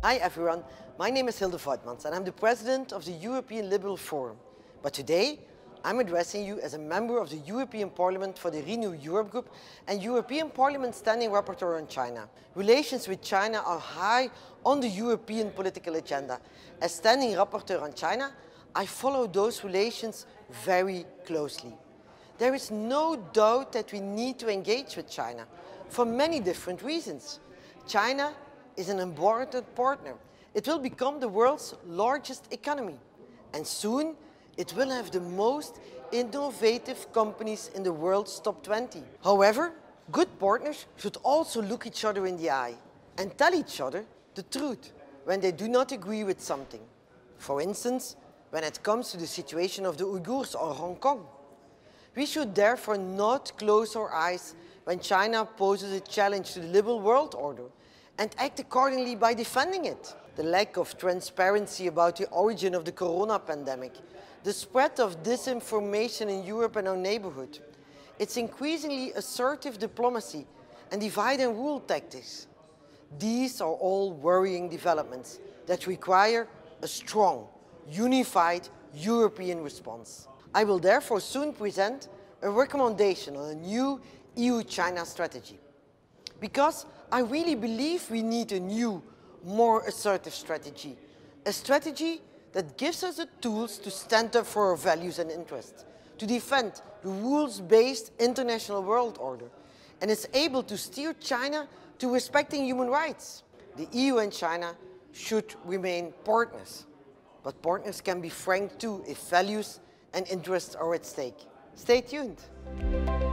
Hi everyone, my name is Hilde Voigtmans and I'm the president of the European Liberal Forum. But today I'm addressing you as a member of the European Parliament for the Renew Europe Group and European Parliament Standing Rapporteur on China. Relations with China are high on the European political agenda. As Standing Rapporteur on China, I follow those relations very closely. There is no doubt that we need to engage with China for many different reasons. China is an important partner. It will become the world's largest economy, and soon it will have the most innovative companies in the world's top 20. However, good partners should also look each other in the eye and tell each other the truth when they do not agree with something. For instance, when it comes to the situation of the Uyghurs or Hong Kong. We should therefore not close our eyes when China poses a challenge to the liberal world order and act accordingly by defending it. The lack of transparency about the origin of the corona pandemic, the spread of disinformation in Europe and our neighborhood, its increasingly assertive diplomacy and divide and rule tactics. These are all worrying developments that require a strong, unified European response. I will therefore soon present a recommendation on a new EU-China strategy. Because I really believe we need a new, more assertive strategy. A strategy that gives us the tools to stand up for our values and interests, to defend the rules-based international world order, and is able to steer China to respecting human rights. The EU and China should remain partners. But partners can be frank too if values and interests are at stake. Stay tuned.